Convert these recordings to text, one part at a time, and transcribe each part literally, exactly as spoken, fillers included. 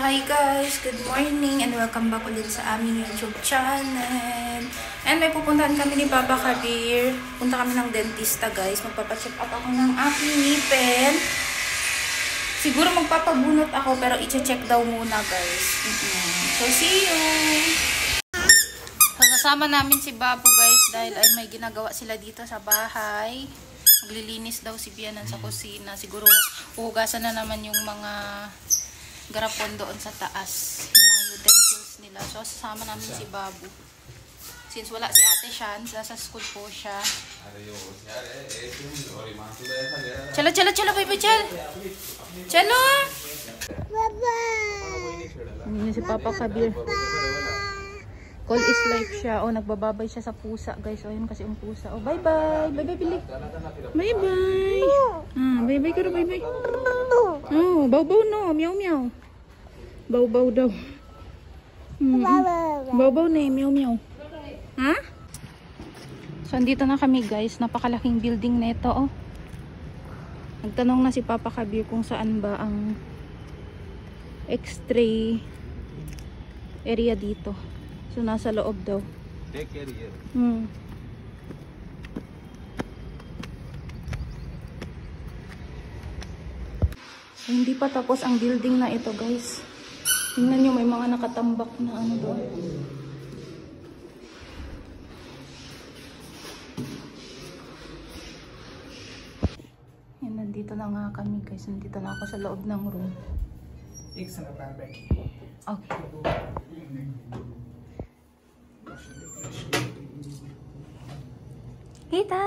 hi guys! Good morning and welcome back ulit sa aming YouTube channel. And may pupuntahan kami ni Papa Kabir. Punta kami ng dentista guys. Magpapacheck up ako ng aking ngipin. Siguro magpapabunot ako pero i-check daw muna guys. So see you! So sasama namin si Babu guys dahil ay may ginagawa sila dito sa bahay. Maglilinis daw si Bianan sa kusina. Siguro uhugasan na naman yung mga garapon doon sa taas. Yung mga utensils nila. So, sasama namin si Babu. Since wala si Ate Shan, nasa school po siya. Chalo, chalo, chalo, baby, chal! Chalo! Bye-bye! Hindi si Papa Kabir. Call is life siya. O, nagbababay siya sa pusa, guys. O, yun kasi yung pusa. O, bye-bye! Bye-bye, Pilik! Bye-bye! Ah, bye-bye ka na, bye-bye! Oh, baw-baw no. Meow-meow. Baw-baw daw. Mm -hmm. Baw-baw na eh. Meow-meow. Ha? So, andito na kami guys. Napakalaking building na ito. Oh. Nagtanong na si Papa Kabir kung saan ba ang X-ray area dito. So, nasa loob daw. Take area. Hmm. So, hindi pa tapos ang building na ito guys. Tingnan nyo, may mga nakatambak na ano doon. Yan, nandito na nga kami guys. Nandito na ako sa loob ng room. Okay. Kita!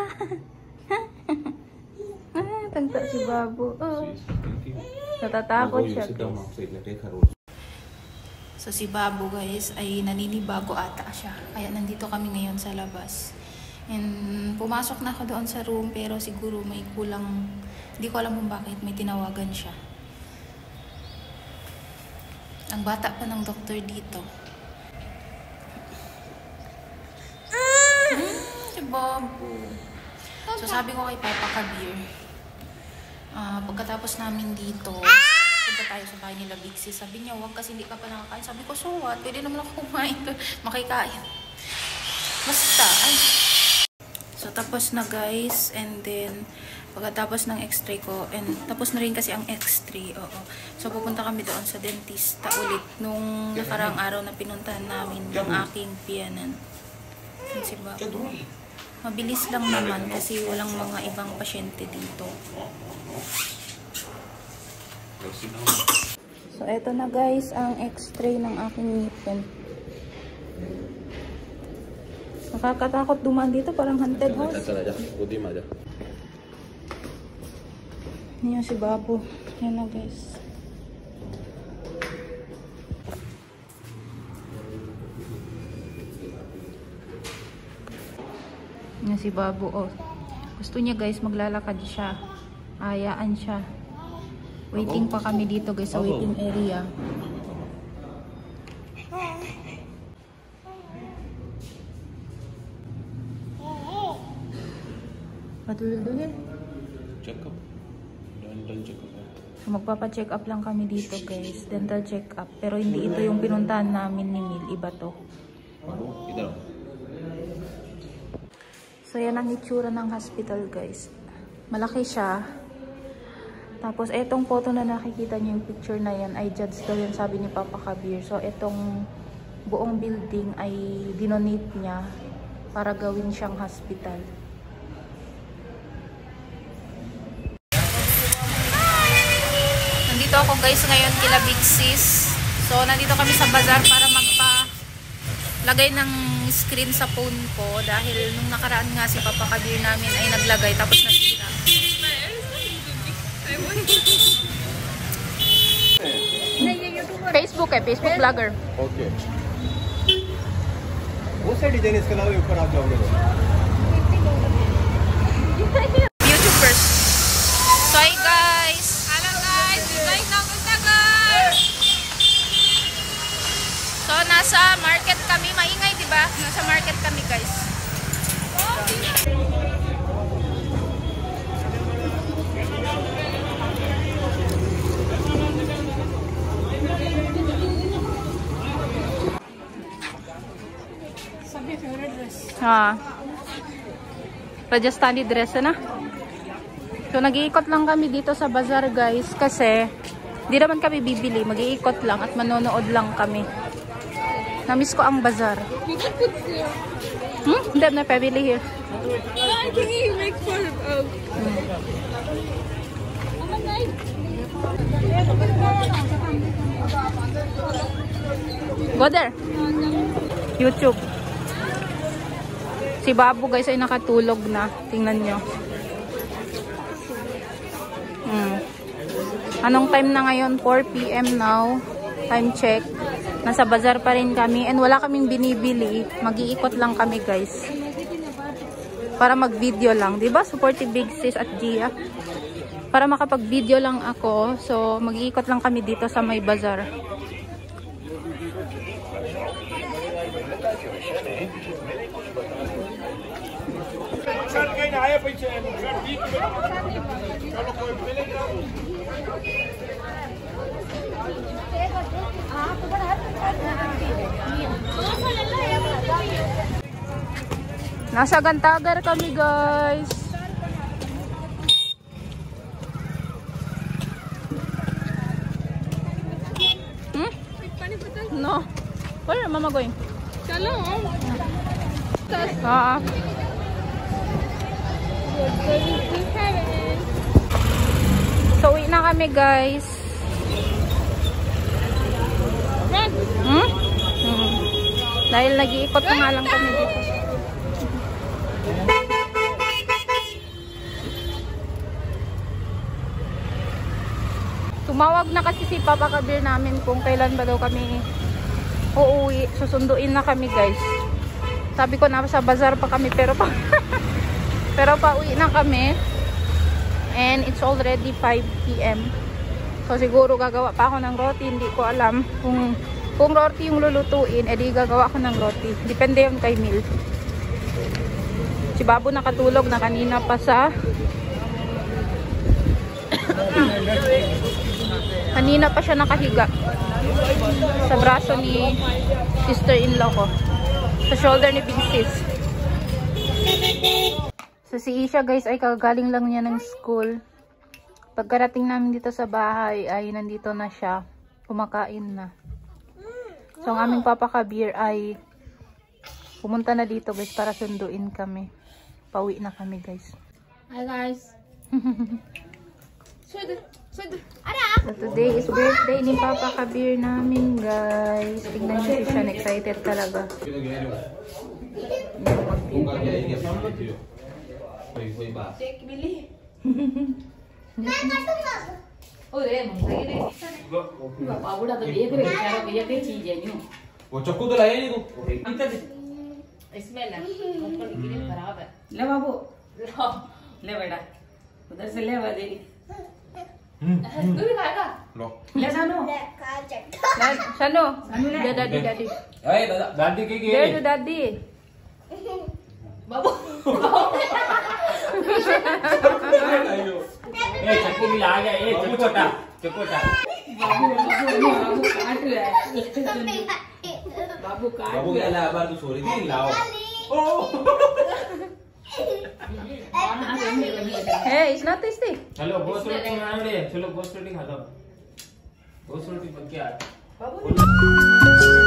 Ah, tagta si Babu. Oh. Natatakot siya. So si Babu guys ay naninibago ata siya. Kaya nandito kami ngayon sa labas. And pumasok na ako doon sa room pero siguro may kulang. Hindi ko alam kung bakit may tinawagan siya. Ang bata pa ng doktor dito. Ah, si Babu. So sabi ko kay Papa Kabir, uh, pagkatapos namin dito, punta tayo sa bahay nila Big Sis. Sabi niya, wag kasi hindi ka pa nakakain. Sabi ko, so what? Pwede naman ako kumain. Makikain. Basta, ay. So, tapos na guys. And then, pagkatapos ng x-ray ko, and tapos na rin kasi ang x-ray. Oo. So, pupunta kami doon sa dentista ulit nung nakarang araw na pinuntahan namin ng aking Bianan. Yan si Babu. Mabilis lang naman kasi walang mga ibang pasyente dito. So, eto na guys ang x-ray ng aking ngipin. Nakakatakot dumaan dito, parang haunted house. Yan si Babu. Yan na guys. Yan si Babu. Oh. Gusto niya guys maglalakad siya. Ayaan siya. Waiting pa kami dito guys sa waiting area. Patulog-dulin. Check up. Dental check up. So, magpapa-check up lang kami dito guys. Dental check up. Pero hindi ito yung pinuntahan namin ni Mil. Iba to. Ito. So yan ang itsura ng hospital guys. Malaki siya. Tapos, etong photo na nakikita niyo yung picture na yan ay judge daw yan, sabi ni Papa Kabir. So, etong buong building ay dinonate niya para gawin siyang hospital. Nandito ako guys ngayon kila Big Sis. So, nandito kami sa bazaar para magpa-lagay ng screen sa phone ko dahil nung nakaraan nga si Papa Kabir namin ay naglagay tapos nasira. Facebook है, Facebook blogger. Okay. वो से डिजाइन इसके अलावा ऊपर आप जाओगे. YouTubers. So hi guys. Hello guys. Guys, kamusta guys? So nasa market kami, maingay 'di ba? Nasa market kami guys. Ah. Rajasthani dress na. So nag-iikot lang kami dito sa bazaar guys kasi di naman kami bibili, mag-iikot lang at manonood lang kami. Namiss ko ang bazaar. Hmm? Hindi na pabili here. I think he makes fun of Oak. Go there. YouTube. Si Babu guys ay nakatulog na. Tingnan nyo. Hmm. Anong time na ngayon? four p m now. Time check. Nasa bazaar pa rin kami. And wala kaming binibili. Mag-iikot lang kami guys. Para mag-video lang. Diba? Supportive Big Sis at Gia. Para makapag-video lang ako. So, mag-iikot lang kami dito sa may bazaar. Nasa Gantagar kami guys. Hmm? No. Where are mama going? Shalom. Ah. So, uwi na kami guys. Run. Hmm? Hmm. Dahil nag-iikot na nga lang kami dito. Tumawag na kasi si Papa Kabir namin kung kailan ba daw kami uuwi. Susunduin na kami guys. Sabi ko na sa bazaar pa kami pero pa pero pa uwi na kami. And it's already five p m So siguro gagawa pa ako ng roti. Hindi ko alam kung kung roti yung lulutuin, edi gagawa ako ng roti. Depende yun kay Mil. Si Babu nakatulog na kanina pa sa kanina pa siya nakahiga sa braso ni sister-in-law ko. Sa shoulder ni Big Sis. So si Isha guys ay kagaling lang niya ng school. Pagkarating namin dito sa bahay ay nandito na siya. Kumakain na. So ang aming Papa Kabir ay pumunta na dito guys para sunduin kami. Pauwi na kami guys. Hi guys. So today is birthday ni Papa Kabir namin guys. Tingnan niyo si Sean, excited talaga. वो चक्कू तो लाया नहीं तू स्मेल है ऊपर गिरे खराब है ले बाबू ले बेटा उधर से ले वाली तू भी खाएगा लो ले सानू Shano, daddy, daddy. अरे दादा दादी के के There to daddy. बाबू ए चक्कू भी आ गया ए चक्कूटा चक्कूटा बाबू बाबू बाबू काट रहा है बाबू काट बाबू क्या ला बार तू सो रही थी लाओ ओ Hey, it's not tasty. चलो गोश्त रोटी बनाने दे चलो गोश्त रोटी खाता हूं गोश्त रोटी बन के आ बाबू